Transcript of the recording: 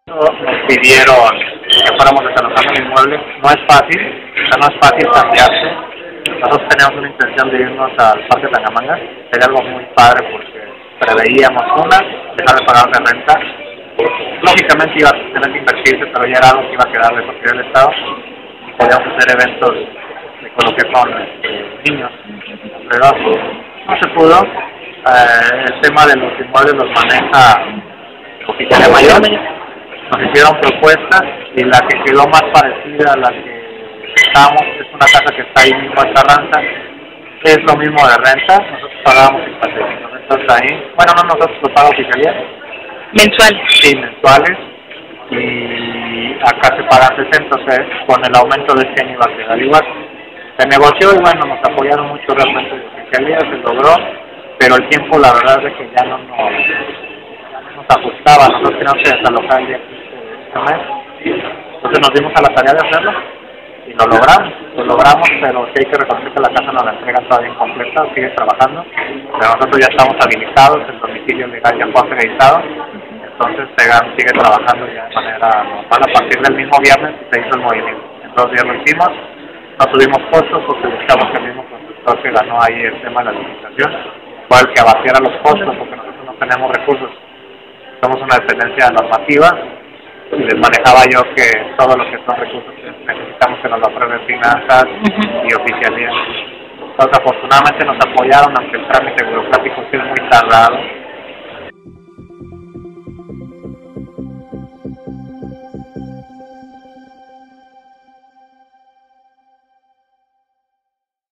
Nos pidieron que fuéramos desalojando el inmueble. No es fácil, o sea, no es fácil cambiarse. Nosotros teníamos una intención de irnos al Parque Tangamanga. Sería algo muy padre porque preveíamos dejar de pagar de renta. Lógicamente iba a tener que invertirse, pero ya era algo que iba a quedar de propiedad del Estado. Y podíamos hacer eventos con lo que son niños. Pero no se pudo. El tema de los inmuebles los maneja Oficialía Mayor. Nos hicieron propuestas y la que quedó más parecida a la que estamos es una casa que está ahí mismo en Carranza. Es lo mismo de renta. Nosotros pagábamos 55 pesos ahí. Bueno, no nosotros, lo paga Oficialía. ¿Mensuales? Sí, mensuales. Y acá se pagan 60, entonces con el aumento de este año iba a quedar igual. Se negoció y bueno, nos apoyaron mucho realmente de Oficialía, se logró, pero el tiempo la verdad es que ya no nos ajustaba. Nosotros teníamos que desalojar el día 15 de este mes. Entonces nos dimos a la tarea de hacerlo y lo logramos, pero sí hay que reconocer que la casa nos la entrega todavía incompleta, sigue trabajando, pero nosotros ya estamos habilitados, el domicilio legal ya fue acreditado, entonces Tegan sigue trabajando ya de manera normal. A partir del mismo viernes se hizo el movimiento, en 2 días lo hicimos, no tuvimos costos porque buscamos que el mismo constructor que ganó ahí el tema de la licitación fue el que abatiera los costos, porque nosotros no tenemos recursos, somos una dependencia normativa y les manejaba yo que todo lo que son recursos necesitamos que nos lo aprueben finanzas y Oficialía. Entonces afortunadamente nos apoyaron, aunque el trámite burocrático sí es muy tardado.